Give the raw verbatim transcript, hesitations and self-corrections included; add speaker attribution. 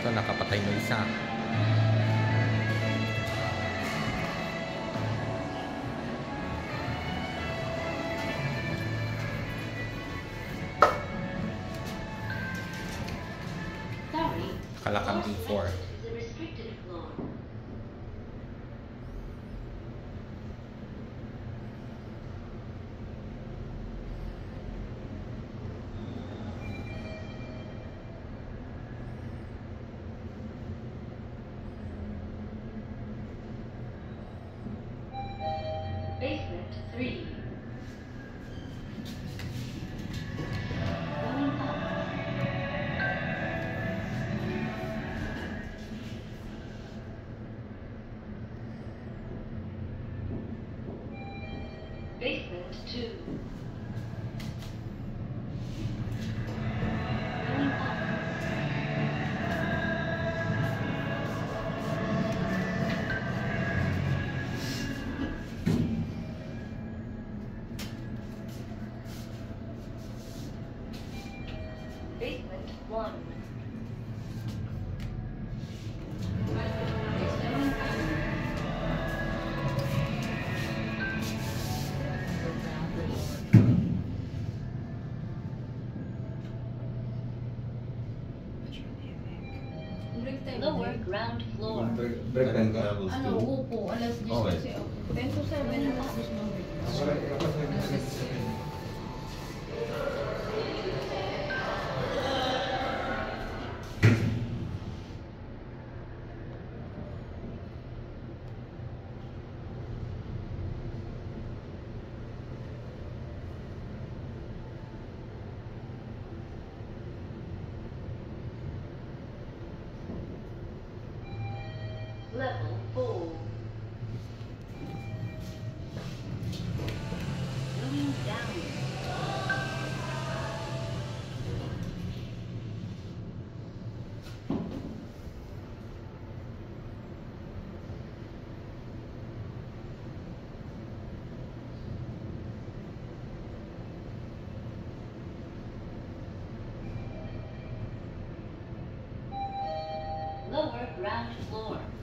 Speaker 1: Ito, nakapatay mo isa. Kalakang B four.
Speaker 2: Basement three. Basement two. Going up. Basement one. Lower ground floor.
Speaker 3: Break time ka?
Speaker 4: Ano, upo, alas diyes
Speaker 1: Okay.
Speaker 4: kasi ako. ten to seven na tapos ng break.
Speaker 2: Level four. Going down. Lower ground floor.